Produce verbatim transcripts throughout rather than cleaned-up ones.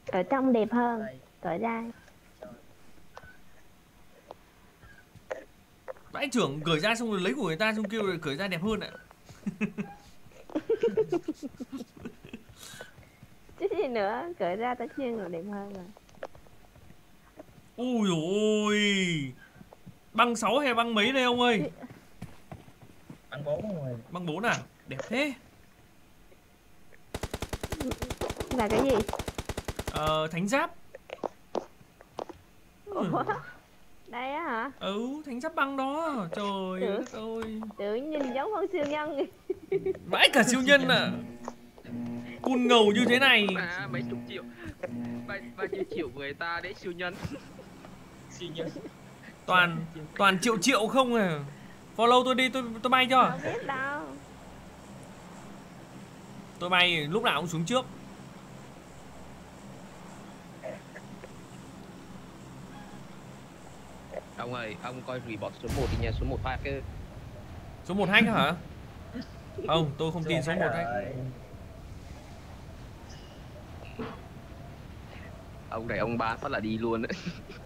Ở trong đẹp hơn. Cởi ra. Vãi trưởng cởi ra xong rồi lấy của người ta xong kêu rồi cởi ra đẹp hơn ạ. Chứ gì nữa, cởi ra tất nhiên là đẹp hơn rồi. Ui ôi. Băng sáu hay băng mấy đây ông ơi? Băng bốn rồi. Băng bốn à? Đẹp thế. Là cái gì? Ờ, thánh giáp. Ủa? Đây á hả? Ừ, thánh giáp băng đó. Trời Tưởng, đất ơi. tưởng nhìn giống con siêu nhân. Vãi cả siêu nhân à. Cun ngầu như thế này. À, mấy chục triệu. Bao, bao nhiêu triệu người ta đấy siêu nhân. Siêu nhân. Toàn toàn triệu triệu không à. Follow tôi đi, tôi tôi bay cho. Không biết đâu. Tôi bay lúc nào cũng xuống trước. Ông ơi, ông coi report số một đi nha, số một hack cái. Số một hack hả? Không, tôi không tin số một hack. Ông này ông bán phát là đi luôn đấy.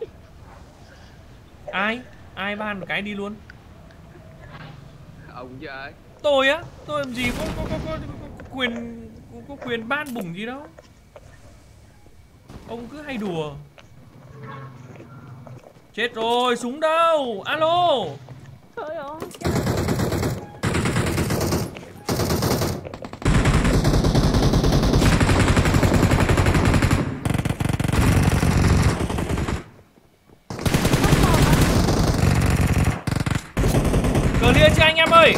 Ai? Ai ban một cái đi luôn? Ông chứ ai? Tôi á, tôi làm gì có có có, có, có quyền có, có quyền ban bủng gì đâu. Ông cứ hay đùa. Chết rồi, súng đâu? Alo. Thôi ơi. Clear chưa anh em ơi?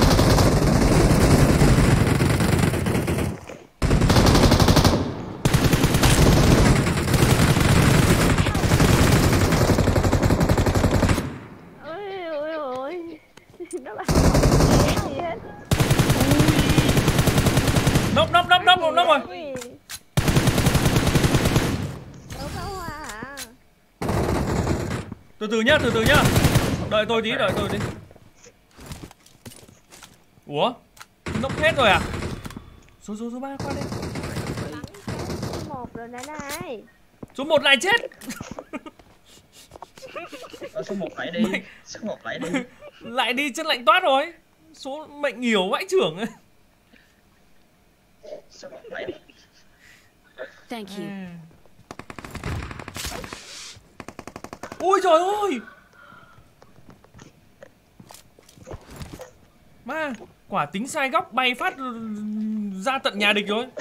Ôi ôi ôi. Nó bảo gì hết. Nốc nốc nốc nốc nốc rồi. Đâu có hoa hả? Từ từ nhá, từ từ nhá. Đợi tôi tí, đợi tôi tí. Ủa? Nốc hết rồi à? Số số số ba qua đây. Bắn số một rồi nè này. Số một lại chết. Ờ, số một lại đi. Mày... Số một lại đi. Lại đi chân lạnh toát rồi. Số mệnh nhiều vãi trưởng ấy. Số một lại đi. Thank you. À. Ôi trời ơi. Ma, quả tính sai góc bay phát ra tận nhà địch rồi.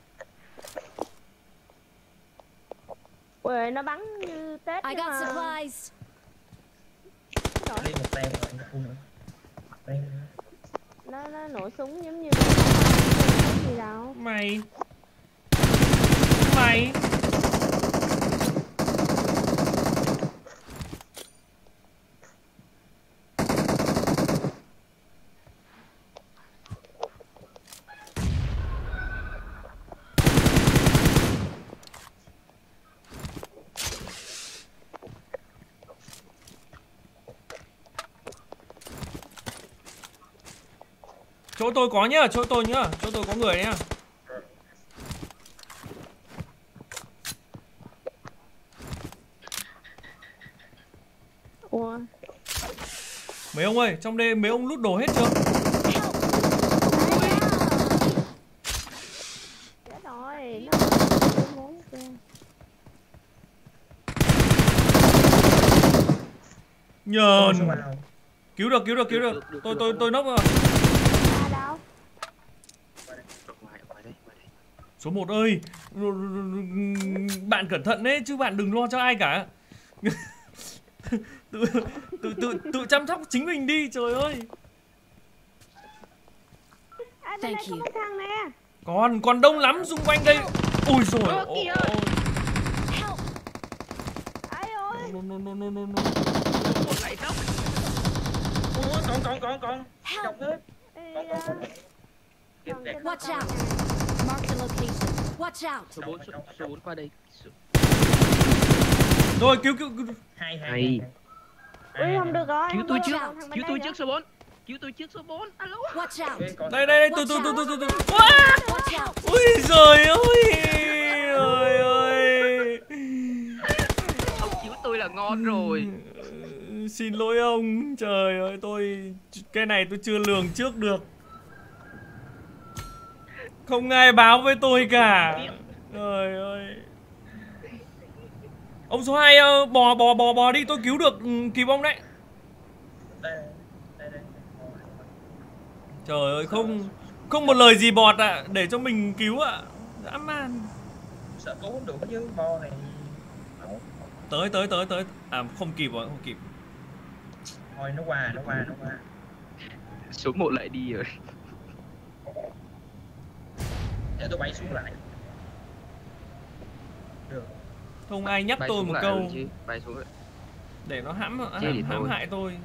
Ui, nó bắn như Tết. I got mà. supplies. Đi một tem rồi, một khu nữa. Tem nữa. Nó nó nổ súng giống như cái gì đâu. Mày. Mày. Chỗ tôi có nhá, chỗ tôi nhá, chỗ tôi có người nhá. Ủa? Mấy ông ơi, trong đây mấy ông lút đồ hết chưa? Chết rồi, nó muốn kìa. Nhờn. Cứu được, cứu được, cứu được. Được, được, Tôi được, tôi được. tôi nốc rồi. Ra đâu? Ngoài, ngoài đây, ngoài đây. Số một ơi, bạn cẩn thận đấy chứ bạn đừng lo cho ai cả. tự, tự tự tự chăm sóc chính mình đi, trời ơi. À, bên đây có một thằng nè. Còn còn đông lắm xung quanh đây. Ui rồi. Ôi. Ai ơi. No no no no no no. Một lại tóc. Ủa, còn còn còn còn. Chọc hết. Ê, Còn còn còn. Kiếm đẹp. Watch out. Mark the location. Watch out. Số bốn, số, số bốn qua đây. Số... Rồi cứu cứu, cứu. Hai hai. Hay. Ui không được rồi. Cứu không tôi được trước, rồi, thằng bên cứu đây tôi nữa. trước số bốn. Cứu tôi trước số bốn. Alo. Watch out. Đây đây đây, từ từ từ từ từ từ. Wow! Watch out. Ui giời ơi. Ôi ơi. bot rồi. Xin lỗi ông. Trời ơi, tôi cái này tôi chưa lường trước được. Không ai báo với tôi cả. Trời ơi. Ông số hai bò bò bò bò đi, tôi cứu được kịp ông đấy. Đây, đây, đây. Trời ơi, không không một lời gì bọt ạ, à, để cho mình cứu ạ. À. Dã man. Sợ cứu không được chứ, bo này. Tới tới tới tới. À không kịp rồi, không kịp. Thôi nó qua, nó qua, nó qua. Số một lại đi rồi. Để tôi bay xuống lại. Được. Không ai nhắc Bay tôi một câu chứ. Bay xuống lại. để nó hãm hãm, hãm hại tôi.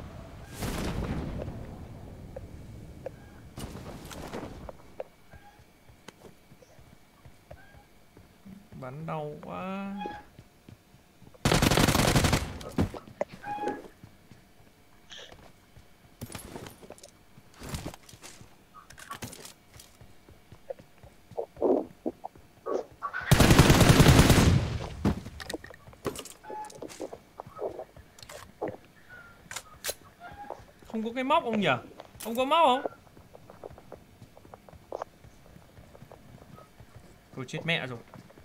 Bắn đau quá. Không có cái móc ông nhỉ? Ông có móc không? Thôi chết mẹ rồi.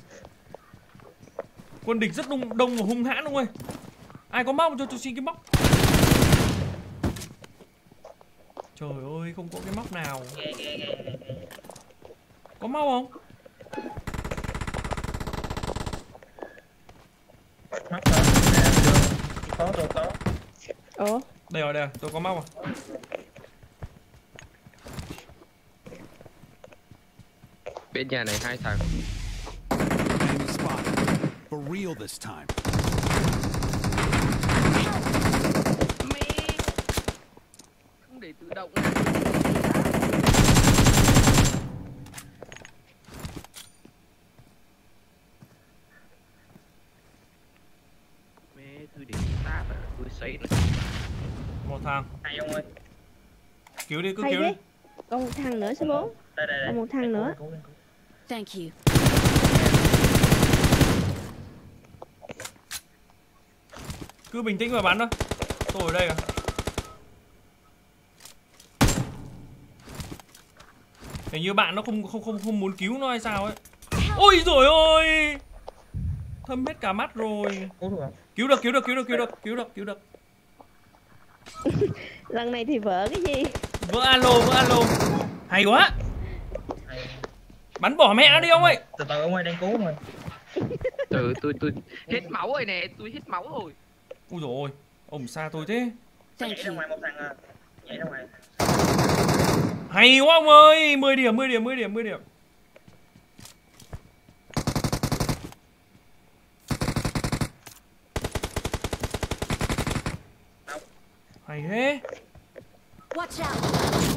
Quân địch rất đông đông và hung hãn ông ơi. Ai có móc cho tôi xin cái móc. Trời ơi, không có cái móc nào. Có móc không? Móc đó. Có tôi có. Ủa? Đây rồi, đây rồi, tôi có móc rồi. Bên nhà này hai thằng. Enemy spotted. For real this time. Mẹ. Không để tự động. Mẹ tôi để ta và tôi xây nó. Một thằng. Hay ông ơi. Cứu đi, cứ Hay cứu ghê. đi. Còn một thằng nữa số bốn. Đây đây đây. Còn một thằng nữa. Cứu, cứu, cứu. Thank you. Cứ bình tĩnh và bắn thôi. Tôi ở đây à. Hình như bạn nó không không không không muốn cứu nó hay sao ấy. Ôi rồi ôi. Thâm hết cả mắt rồi. Cứu được không? Cứu được, cứu được, cứu được, cứu được, cứu được, cứu được. Lần này thì vỡ cái gì? Vỡ alo, vỡ alo. Hay quá. Hay. Bắn bỏ mẹ nó đi ông ơi. Từ từ ông ơi, đang cứu mà. Từ tôi tôi hết máu rồi nè, tôi hết máu rồi. Ui dồi ôi, ông xa tôi thế. Thank Nhảy ra you. ngoài một thằng à. Nhảy ra ngoài. Hay quá ông ơi, mười điểm, mười điểm, mười điểm, mười điểm. Hay thế. Watch out.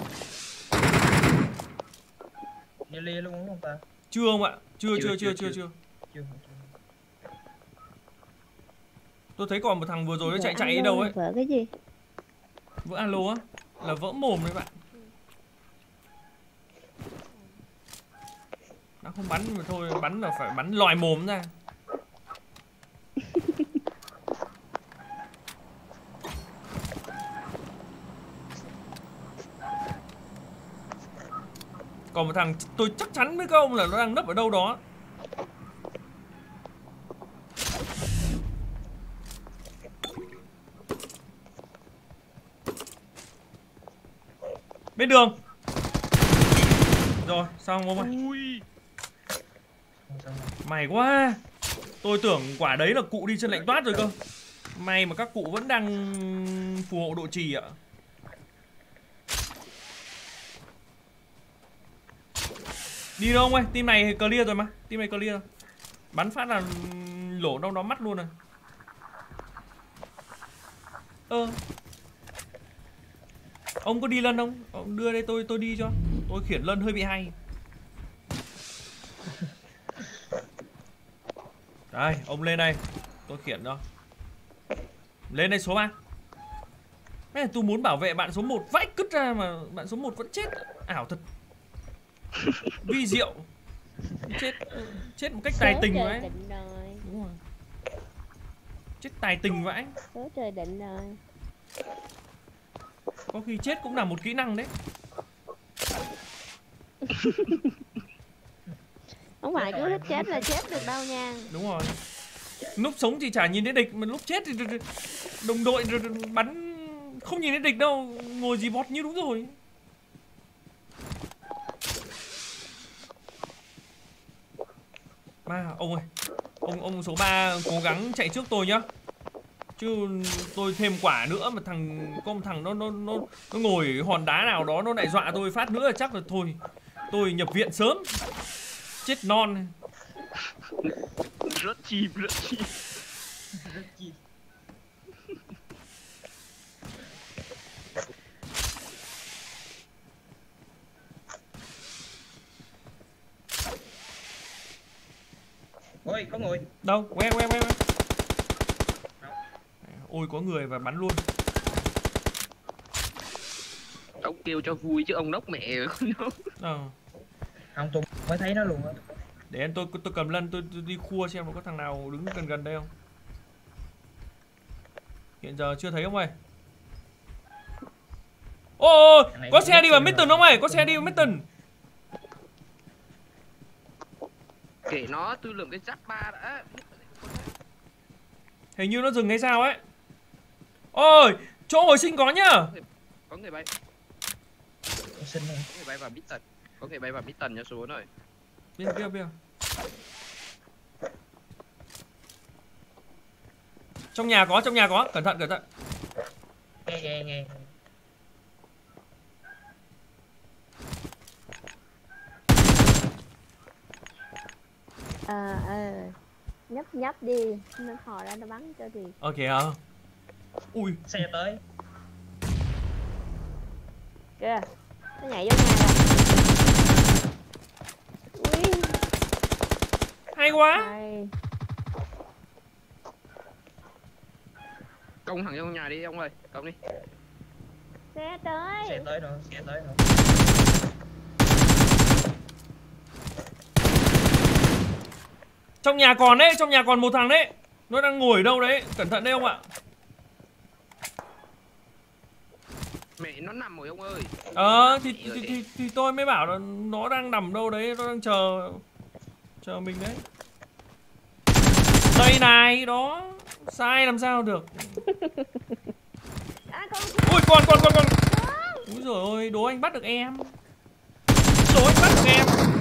Như lia luôn đúng không ta? Chưa không ạ? Chưa, Chưa, chưa, chưa, chưa, chưa, chưa. Chưa. Tôi thấy còn một thằng vừa rồi nó chạy chạy đi Vỡ đâu ấy. Vỡ cái gì? Vỡ alo á. Là vỡ mồm đấy bạn. Nó không bắn mà thôi, bắn là phải bắn lòi mồm ra. Còn một thằng tôi chắc chắn với các ông là nó đang nấp ở đâu đó. Bên đường. Rồi, xong ông ơi. Ui. Mày quá. Tôi tưởng quả đấy là cụ đi chân lạnh toát rồi cơ. May mà các cụ vẫn đang phù hộ độ trì ạ. Đi đâu ông ơi, team này clear rồi mà. Team này clear rồi. Bắn phát là lổ đâu đó mắt luôn rồi. Ơ. Ông có đi lân không? Ông đưa đây tôi tôi đi cho. Tôi khiển lân hơi bị hay. Đây, ông lên đây. Tôi khiển cho. Lên đây số ba. Này, tôi muốn bảo vệ bạn số một vãi cứt ra mà bạn số một vẫn chết. Ảo thật. Vi diệu. Chết chết một cách tài tình đấy. Đúng rồi. Chết tài tình vãi. Số trời định rồi. Có khi chết cũng là một kỹ năng đấy. Không phải cứ thích chết là chết được đâu nha. Đúng rồi. Lúc sống thì chả nhìn thấy địch, mà lúc chết thì đồng đội bắn không nhìn thấy địch đâu, ngồi dì bọt như đúng rồi. Mà ông ơi, ông ông số ba cố gắng chạy trước tôi nhá. Chứ tôi thêm quả nữa mà thằng con thằng nó nó nó nó ngồi hòn đá nào đó nó lại dọa tôi phát nữa là chắc là thôi tôi nhập viện sớm. Chết non. Rất chim, rất chim. Rất chi. Ôi, có người. Đâu? Que que que. Ôi có người và bắn luôn. Ông kêu cho vui chứ ông nốc mẹ không đâu. Ờ. Không, tôi mới thấy nó luôn á. Để em tôi tôi cầm lân tôi, tôi đi khua xem có thằng nào đứng gần gần đây không. Hiện giờ chưa thấy ông ơi. Ô, ô có xe đi vào Mitten ông ơi, có xe đi vào Mitten. Kể nó tôi lượm cái giáp ba đã. Hình như nó dừng hay sao ấy. Ôi, chỗ hồi sinh có nhá. Có người bay. Tôi xin rồi. Có người bay vào Mitten. Có người bay vào Mitten nha số rồi. Biết biết biết. Trong nhà có, trong nhà có, cẩn thận cẩn thận. Nghe nghe nghe. Ờ ờ. Nhấp nhấp đi, nó thò ra nó bắn cho thì. Ok hả? Ui, Xe tới. Kìa, nó nhảy vô nhà rồi. Ui. hay quá. Hay. Công thẳng vô nhà đi ông ơi, công đi. Xe tới. Xe tới rồi, xe tới rồi. Trong nhà còn đấy, trong nhà còn một thằng đấy. Nó đang ngồi ở đâu đấy, cẩn thận đấy ông ạ. Mẹ nó nằm rồi ông ơi. Ờ thì, thì, thì, thì tôi mới bảo là nó đang nằm đâu đấy, nó đang chờ chờ mình đấy. Đây này, đó. Sai làm sao được. À, con... Ui con con con con. Úi giời ơi, đố anh bắt được em. Đố anh bắt được em.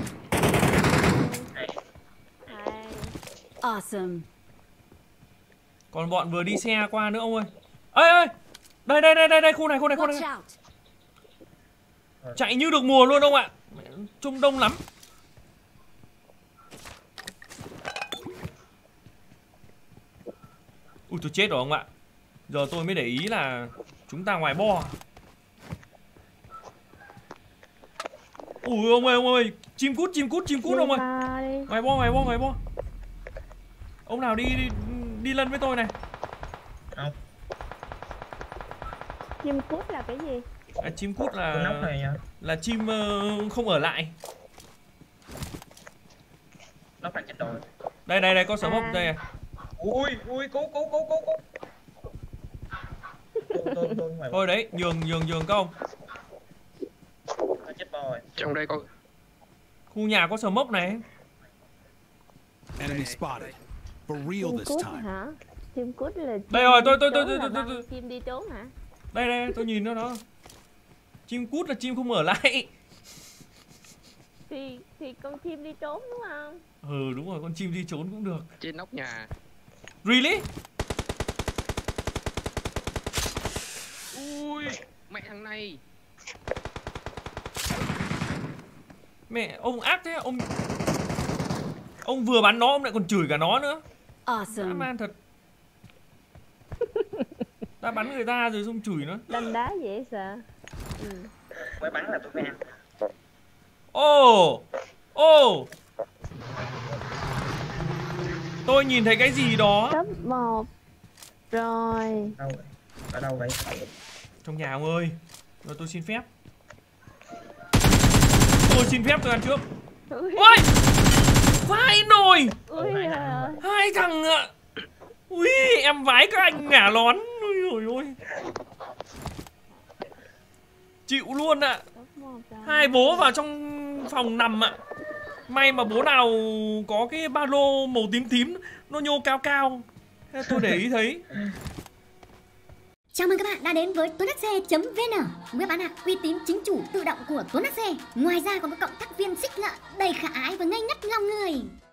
Hay. Awesome. Còn bọn vừa đi xe qua nữa ông ơi. Ê ơi. Đây đây đây đây đây khu này khu này khu này. Watch out. Chạy như được mùa luôn ông ạ. Trung đông lắm. Ui tôi chết rồi ông ạ. Giờ tôi mới để ý là chúng ta ngoài bo. Ui ông ơi ông ơi, chim cút chim cút chim cút ông ơi. Ngoài bo ngoài bo ngoài bo. Ông nào đi đi, đi lân với tôi này. Không. Chim cút là cái gì? À, chim cút là Tôi nóc này nha. là chim uh, không ở lại. Nóc này chết rồi. Đây đây đây có sớm hốc À. đây này. Ui ui cứu cứu cứu cứu cứu. Tôi tôi tôi ngoài. Thôi đấy, nhường nhường nhường công. Nó chết rồi. Trong đây có Khu nhà có sớm mốc này. Enemy spotted. For real Chim this cút time. hả? Chim cút là chim Đây rồi, tôi- tôi- đi tôi- trốn tôi- là tôi- băng tôi- chim đi trốn hả? Đây đây tôi nhìn nó đó. Chim cút là chim không ở lại. Thì thì con chim đi trốn đúng không? Ừ đúng rồi, con chim đi trốn cũng được. trên nóc nhà. Really? Ui, mẹ thằng này. Mẹ ông ác thế, ông ông vừa bắn nó ông lại còn chửi cả nó nữa. Dã Awesome. man thật. Ta bắn người ta rồi xong chửi nó. Đâm đá dễ sợ. Ừ. Mới bắn là tôi phải ăn. Ô ô tôi nhìn thấy cái gì đó. Top một. Rồi. Đâu rồi? Ở đâu vậy? Trong nhà ông ơi. Rồi tôi xin phép. Tôi xin phép tôi ăn trước. Ui. Ôi! Vai nồi! Ui. à. Hai thằng ạ. Ui, em vái các anh ngả lón. Ui ôi ôi. Chịu luôn ạ. Hai bố vào trong phòng nằm ạ. May mà bố nào có cái ba lô màu tím tím, nó nhô cao cao. Thế tôi để ý thấy. Chào mừng các bạn đã đến với tuấn hát xe chấm vn, web bán hàng uy tín chính chủ tự động của Tuấn hát xe. Ngoài ra còn có cộng tác viên xích lợi đầy khả ái và ngây ngất lòng người.